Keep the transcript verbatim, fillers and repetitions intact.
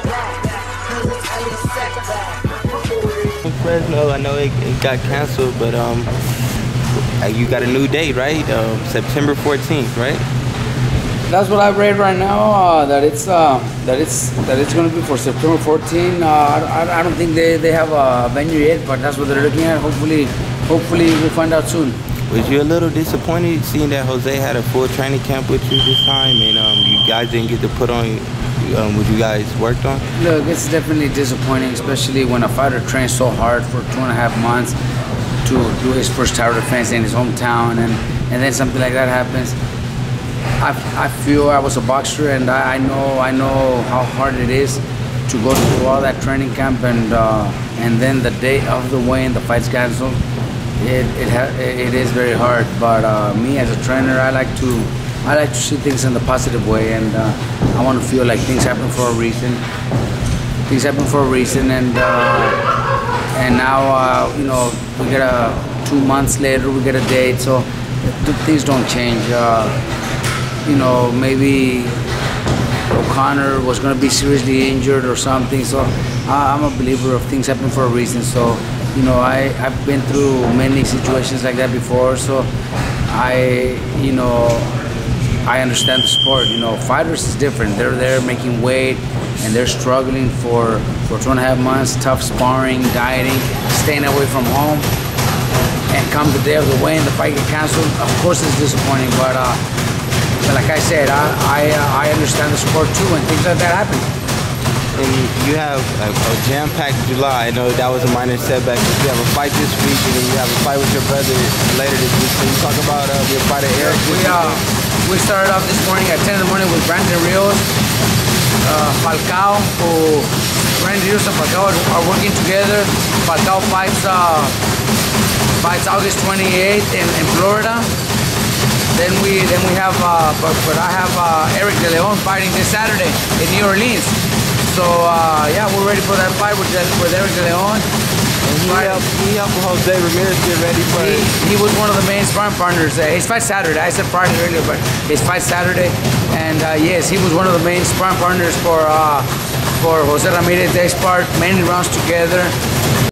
Fresno, I know it, it got canceled, but um, you got a new date, right? Um, September fourteenth, right? That's what I read right now. Uh, that it's uh, that it's that it's going to be for September fourteenth. Uh, I, I don't think they, they have a venue yet, but that's what they're looking at. Hopefully, hopefully we'll find out soon. Was you a little disappointed seeing that Jose had a full training camp with you this time, and um, you guys didn't get to put on um, what you guys worked on? Look, it's definitely disappointing, especially when a fighter trains so hard for two and a half months to do his first title defense in his hometown, and, and then something like that happens. I, I feel I was a boxer, and I, I know I know how hard it is to go through all that training camp, and uh, and then the day of the weigh-in, the fight's canceled. It it, ha it is very hard, but uh, me as a trainer, I like to I like to see things in the positive way, and uh, I want to feel like things happen for a reason. Things happen for a reason, and uh, and now uh, you know we get a two months later we get a date, so things don't change. Uh, you know maybe O'Connor was going to be seriously injured or something, so uh, I'm a believer of things happen for a reason. So. You know, I, I've been through many situations like that before, so I, you know, I understand the sport. You know, fighters is different. They're there making weight, and they're struggling for, for two and a half months, tough sparring, dieting, staying away from home, and come the day of the weigh-in, the fight get canceled. Of course it's disappointing, but, uh, but like I said, I, I, uh, I understand the sport too, and things like that happen. And you have a, a jam-packed July. I know that was a minor setback. You have a fight this week, and then you have a fight with your brother later this week. Can you talk about uh, your fight at Eric? We, uh, we started off this morning at ten in the morning with Brandon Rios, uh, Falcao, who Brandon Rios and Falcao are, are working together. Falcao fights, uh, fights August twenty-eighth in, in Florida. Then we then we have, uh, but, but I have uh, Eric De Leon fighting this Saturday in New Orleans. So uh, yeah, we're ready for that fight with with Eric De Leon. And he helped, he helped Jose Ramirez get ready for he, he was one of the main sparring partners. Uh, his fight Saturday. I said Friday earlier, but his fight Saturday. And uh, yes, he was one of the main sparring partners for uh, for Jose Ramirez. They sparred many rounds together.